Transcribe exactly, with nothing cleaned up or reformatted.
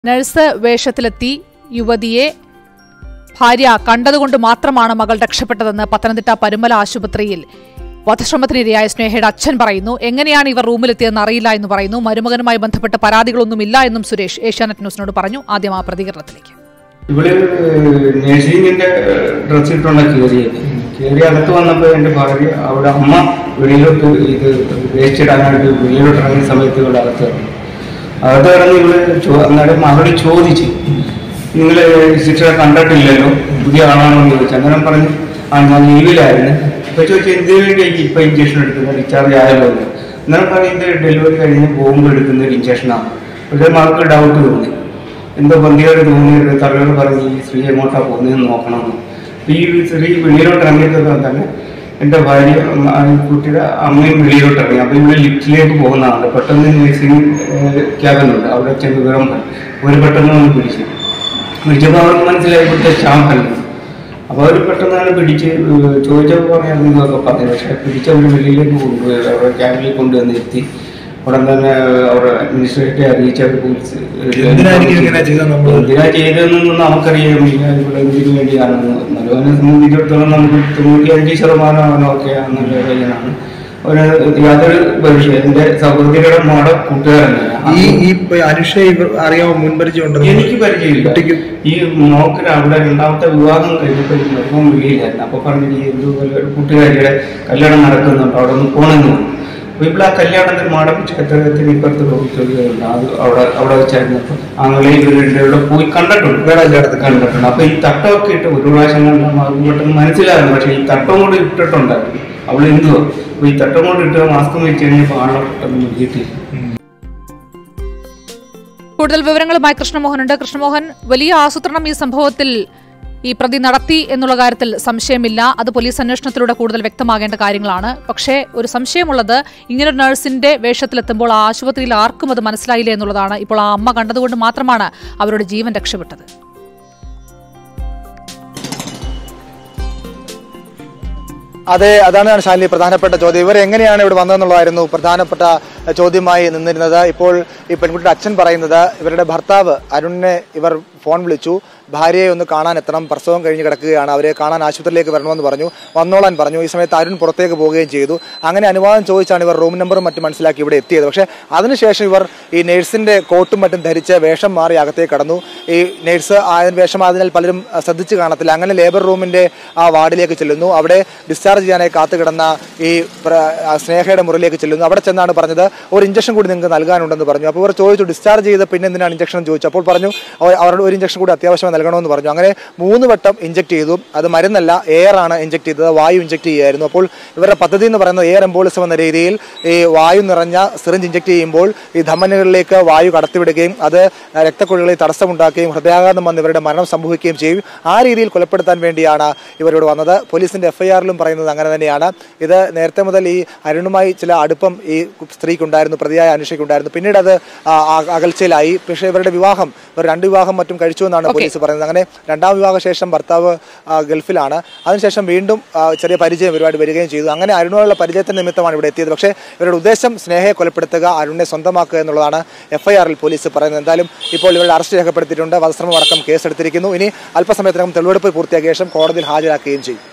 Nurse വേഷത്തിലെത്തി യുവതിയെ ഭാര്യ കണ്ടതുകൊണ്ട് മാത്രമാണ് മകൾ രക്ഷപ്പെട്ടതെന്ന് പത്തനംതിട്ട പരുമല ആശുപത്രിയിൽ വധശ്രമത്തിനിരയായ സ്നേഹയുടെ അച്ഛൻ പറയുന്നു. എങ്ങനെയാണ് ഇവർ റൂമിലെത്തിയതെന്ന് അറിയില്ല എന്ന് പറയുന്നു. മരുമകനുമായി ബന്ധപ്പെട്ട പരാതികളൊന്നുമില്ല എന്നും സുരേഷ് ഏഷ്യാനെറ്റ് ന്യൂസിനോട് പറഞ്ഞു. ആദ്യം ആ പ്രതികരണത്തിലേക്ക്. ഇവിടെ നഴ്സിംഗിന്റെ ഡ്രസ് ഇട്ടുള്ള കയറിയത് കയറി അകത്ത് വന്നപ്പോൾ എന്റെ ഭാര്യ അവിടെ അമ്മ വെളിയിലോട്ട് ഇത് വേസ്റ്റ് ഇടാനായിട്ട് വെളിയിലോട്ട് ഇറങ്ങിയ സമയത്ത് ഇവിടെ അകത്ത് ഇറങ്ങി അകത്ത് ഇറങ്ങി ഇവിടെ അന്നേരം മകള് ചോദിച്ചു, നിങ്ങൾ ശിക്ഷ കണ്ടിട്ടില്ലല്ലോ, പുതിയ ആളാണോ എന്ന് ചോദിച്ചു. അന്നേരം പറഞ്ഞു, ആ ഞാൻ ലീവിലായിരുന്നു. ഇപ്പൊ ചോദിച്ചാൽ എന്തിനു വേണ്ടി എനിക്ക് ഇപ്പൊ ഇഞ്ചക്ഷൻ എടുക്കുന്നത്, ഡിസ്ചാർജ് ആയല്ലോ എന്ന്. അന്നേരം പറഞ്ഞു, ഇത് ഡെലിവറി കഴിഞ്ഞ് പോകുമ്പോൾ എടുക്കുന്ന ഒരു ഇഞ്ചക്ഷനാണ്. പക്ഷേ മകൾക്ക് ഡൗട്ട് തോന്നി, എന്തോ ബന്ധിയോട് തോന്നിയിട്ട് തള്ളയോട് പറഞ്ഞ് ഈ സ്ത്രീ എങ്ങോട്ടാണ് പോകുന്നതെന്ന് നോക്കണമെന്ന്. ഈ സ്ത്രീ വെളിയിലോട്ട് ഇറങ്ങിയപ്പോൾ തന്നെ എൻ്റെ ഭാര്യ കുട്ടിയുടെ അമ്മയും വെളിയിലോട്ട് ഇറങ്ങി. അപ്പോൾ ഇവിടെ ലിഫ്റ്റിലേക്ക് പോകുന്നതാണ്. പെട്ടെന്ന് നഴ്സിംഗ് ക്യാബിനുണ്ട്, അവിടെ ചെന്ന് വിവരം പറഞ്ഞു. ഒരു പെട്ടെന്ന് ഒന്ന് പിടിച്ചു പിടിച്ചപ്പോൾ അവർക്ക് മനസ്സിലായി ഇവിടുത്തെ സ്റ്റാഫല്ല. അപ്പോൾ അവർ പെട്ടെന്ന് തന്നെ പിടിച്ച് ചോദിച്ചപ്പോൾ പറയാൻ ഇതൊക്കെ പറഞ്ഞു. പക്ഷേ പിടിച്ചവർ വെളിയിലേക്ക് കൊണ്ടുപോയി അവരുടെ ക്യാബിനിൽ കൊണ്ടുവന്ന് എത്തി. ഉടൻ തന്നെ അവരുടെ അഡ്മിനിസ്ട്രേറ്ററെ അറിയിച്ച പോലീസ് എന്തിനാ ചെയ്തതെന്നൊന്നും നമുക്കറിയാം. ഇവിടെ എന്തിനു വേണ്ടിയാണെന്ന് നല്ലവനെ സംബന്ധിച്ചിടത്തോളം നമുക്ക് തൊണ്ണൂറ്റി അഞ്ച് ശതമാനം അവനൊക്കെ എന്നുള്ള പയ്യനാണ്. അവന് യാതൊരു പരിചയം എന്റെ സഹോദരിയുടെ മോടെ കൂട്ടുകാരല്ല. അറിയാമോ, മുൻപരിചയം? എനിക്ക് പരിചയമില്ല. ഈ മോക്കിന് അവിടെ രണ്ടാമത്തെ വിവാഹം കഴിഞ്ഞപ്പോൾ നിർമ്മം വെളിയിലായിരുന്നു. അപ്പൊ പറഞ്ഞിട്ട് ഈ എന്തുപോലെ കൂട്ടുകാരിയുടെ കല്യാണം നടക്കുന്നുണ്ട്, അവിടെ ഒന്ന് പോണെന്ന് പറഞ്ഞു. അപ്പൊ ഇവിടെ ആ കല്യാണത്തിന് മാടമ്പ് ക്ഷേത്രത്തിന് ഇപ്പുറത്ത് ചോദിക്കുന്നുണ്ട്. അത് അവിടെ അവിടെ വെച്ചായിരുന്നു. അപ്പൊ അങ്ങനെ ഇവരുടെ പോയി കണ്ടിട്ടുണ്ട്, വേറെ എല്ലായിടത്ത് കണ്ടിട്ടുണ്ട്. അപ്പൊ ഈ തട്ടമൊക്കെ ഇട്ട് ഒരു പ്രാവശ്യം കണ്ടാൽ പെട്ടെന്ന് മനസ്സിലാകുന്നു. പക്ഷെ ഈ തട്ടം കൂടെ ഇട്ടിട്ടുണ്ടായിരുന്നു. അവൾ എന്തുവാ അപ്പൊ ഈ തട്ടം കൊണ്ട് ഇട്ട് മാസ്കും വെച്ച് കഴിഞ്ഞപ്പോൾ ആളെ പെട്ടെന്ന് കിട്ടിയില്ല. കൂടുതൽ വിവരങ്ങളുമായി കൃഷ്ണമോഹനുണ്ട്. കൃഷ്ണമോഹൻ, വലിയ ആസൂത്രണം ഈ സംഭവത്തിൽ ഈ പ്രതി നടത്തി എന്നുള്ള കാര്യത്തിൽ സംശയമില്ല. അത് പോലീസ് അന്വേഷണത്തിലൂടെ കൂടുതൽ വ്യക്തമാകേണ്ട കാര്യങ്ങളാണ്. പക്ഷേ ഒരു സംശയമുള്ളത്, ഇങ്ങനൊരു നഴ്സിന്റെ വേഷത്തിലെത്തുമ്പോൾ ആ ആശുപത്രിയിൽ ആർക്കും അത് മനസ്സിലായില്ല എന്നുള്ളതാണ്. ഇപ്പോൾ ആ അമ്മ കണ്ടതുകൊണ്ട് മാത്രമാണ് അവരുടെ ജീവൻ രക്ഷപ്പെട്ടത്. അതെ, അതാണ് ശാലിനി പ്രധാനപ്പെട്ട ചോദ്യം. ഇവർ എങ്ങനെയാണ് ഇവിടെ വന്നതെന്നുള്ളതായിരുന്നു പ്രധാനപ്പെട്ട ചോദ്യമായി നിന്നിരുന്നത്. ഇപ്പോൾ ഈ പെൺകുട്ടിയുടെ അച്ഛൻ പറയുന്നത്, ഇവരുടെ ഭർത്താവ് അരുണിനെ ഇവർ ഫോൺ വിളിച്ചു, ഭാര്യയെ ഒന്ന് കാണാൻ എത്തണം, പ്രസവം കഴിഞ്ഞ് കിടക്കുകയാണ്, അവരെ കാണാൻ ആശുപത്രിയിലേക്ക് വരണമെന്ന് പറഞ്ഞു. വന്നോളാൻ പറഞ്ഞു. ഈ സമയത്ത് അരുൺ പുറത്തേക്ക് പോവുകയും ചെയ്തു. അങ്ങനെ അനുവാദം ചോദിച്ചാണ് ഇവർ റൂം നമ്പറും മറ്റും മനസ്സിലാക്കി ഇവിടെ എത്തിയത്. പക്ഷേ അതിനുശേഷം ഇവർ ഈ നേഴ്സിന്റെ കോട്ടും മറ്റും ധരിച്ച് വേഷം മാറി അകത്തേക്ക് കടന്നു. ഈ നേഴ്സ് ആയ വേഷം ആയതിനാൽ പലരും ശ്രദ്ധിച്ചു കാണത്തില്ല. അങ്ങനെ ലേബർ റൂമിന്റെ ആ വാർഡിലേക്ക് ചെല്ലുന്നു. അവിടെ ഡിസ്ചാർജ് ചെയ്യാനായി കാത്തു കിടന്ന ഈ സ്നേഹയുടെ മുറിയിലേക്ക് ചെല്ലുന്നു. അവിടെ ചെന്നാണ് പറഞ്ഞത്, ഒരു ഇഞ്ചക്ഷൻ കൂടി നിങ്ങൾക്ക് നൽകാനുണ്ടെന്ന് പറഞ്ഞു. അപ്പോൾ ഇവർ ചോദിച്ചു, ഡിസ്ചാർജ് ചെയ്ത് പിന്നെ എന്തിനാണ് ഇഞ്ചക്ഷൻ ചോദിച്ചു. അപ്പോൾ പറഞ്ഞു, അവരുടെ ഒരു ഇഞ്ചക്ഷൻ കൂടി അത്യാവശ്യമായി നൽകണമെന്ന് പറഞ്ഞു. അങ്ങനെ മൂന്ന് വട്ടം ഇഞ്ചക്ട് ചെയ്തു. അത് മരുന്നല്ല, എയർ ആണ് ഇഞ്ചക്ട് ചെയ്തത്, വായു ഇഞ്ചക്ട് ചെയ്യുകയായിരുന്നു. അപ്പോൾ ഇവരുടെ പദ്ധതി എന്ന് പറയുന്നത് എയർ എംബോളിസം എന്ന രീതിയിൽ ഈ വായു നിറഞ്ഞ സിറിഞ്ച് ഇഞ്ചക്ട് ചെയ്യുമ്പോൾ ഈ ധമനികളിലേക്ക് വായു കടത്തിവിടുകയും അത് രക്തക്കുഴലുകളിൽ തടസ്സമുണ്ടാക്കുകയും ഹൃദയാഘാതം വന്ന് ഇവരുടെ മരണം സംഭവിക്കുകയും ചെയ്യും. ആ രീതിയിൽ കൊലപ്പെടുത്താൻ വേണ്ടിയാണ് ഇവരോട് വന്നത്. പോലീസിന്റെ എഫ്ഐആറിലും പറയുന്നത് അങ്ങനെ തന്നെയാണ്. ഇത് നേരത്തെ മുതൽ ഈ അരുണുമായി ചില അടുപ്പം ഈ സ്ത്രീക്കുണ്ടായിരുന്നു, പ്രതിയായ അനുഷയ്ക്കുണ്ടായിരുന്നു. പിന്നീട് അത് അകൽച്ചയിലായി. പക്ഷേ ഇവരുടെ വിവാഹം, ഇവർ രണ്ട് വിവാഹം മറ്റും കഴിച്ചു എന്നാണ് പോലീസ് പറയുന്നത്. അങ്ങനെ രണ്ടാം വിവാഹ ശേഷം ഭർത്താവ് ഗൾഫിലാണ്. അതിനുശേഷം വീണ്ടും ചെറിയ പരിചയം ഒരുപാട് വരികയും ചെയ്തു. അങ്ങനെ അരുണുള്ള പരിചയത്തിന്റെ നിമിത്തമാണ് ഇവിടെ എത്തിയത്. പക്ഷേ ഇവരുടെ ഉദ്ദേശം സ്നേഹയെ കൊലപ്പെടുത്തുക, അരുണിനെ സ്വന്തമാക്കുക എന്നുള്ളതാണ് എഫ്ഐആറിൽ പോലീസ് പറയുന്നത്. എന്തായാലും ഇപ്പോൾ ഇവരുടെ അറസ്റ്റ് രേഖപ്പെടുത്തിയിട്ടുണ്ട്. വധശ്രമം അടക്കം കേസെടുത്തിരിക്കുന്നു. ഇനി അല്പസമയത്തിനകം തെളിവെടുപ്പ് പൂർത്തിയാക്കിയ ശേഷം കോടതിയിൽ ഹാജരാക്കുകയും ചെയ്യും.